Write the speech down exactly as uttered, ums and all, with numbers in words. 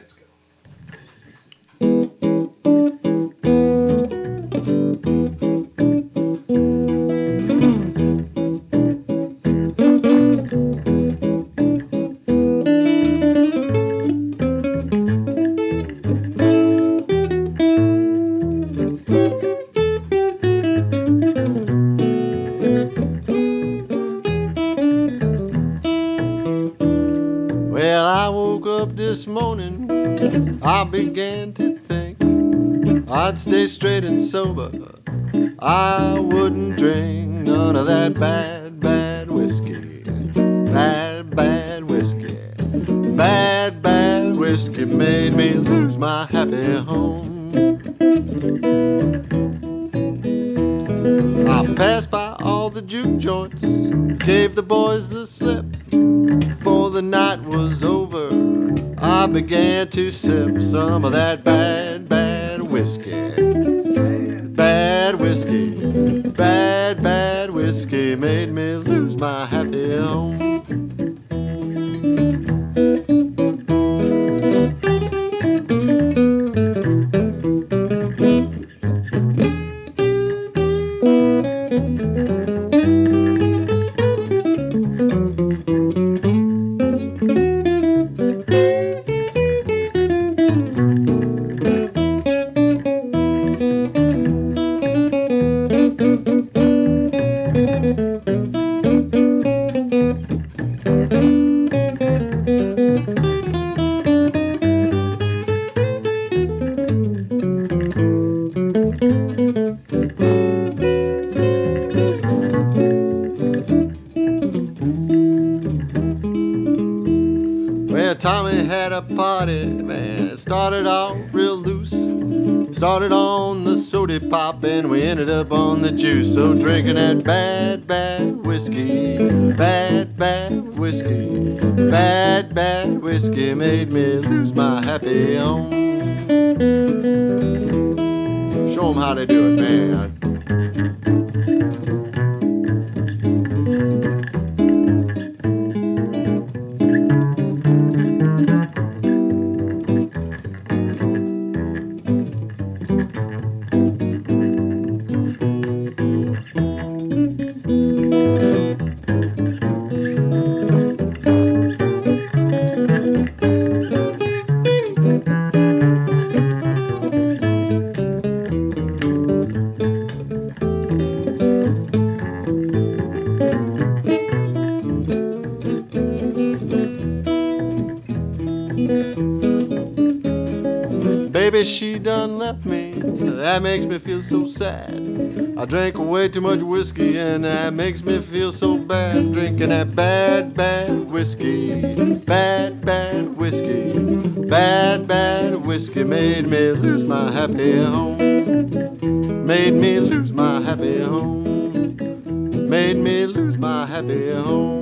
Let's go. Well, I woke up this morning, I began to think I'd stay straight and sober, I wouldn't drink none of that bad, bad whiskey. Bad, bad whiskey. Bad, bad whiskey made me lose my happy home. I passed by all the juke joints, gave the boys the slip. Before the night was over, I began to sip some of that bad, bad whiskey. Bad whiskey, bad, bad whiskey made me lose my happy home. Well, Tommy had a party, man, it started off real loose. Started on the soda pop and we ended up on the juice. So drinking that bad, bad whiskey, bad, bad whiskey, bad, bad whiskey made me lose my happy home. Show 'em how they do it, man. Baby, she done left me, that makes me feel so sad. I drank way too much whiskey and that makes me feel so bad. Drinking that bad, bad whiskey, bad, bad whiskey, bad, bad whiskey made me lose my happy home. Made me lose my happy home. Made me lose my happy home.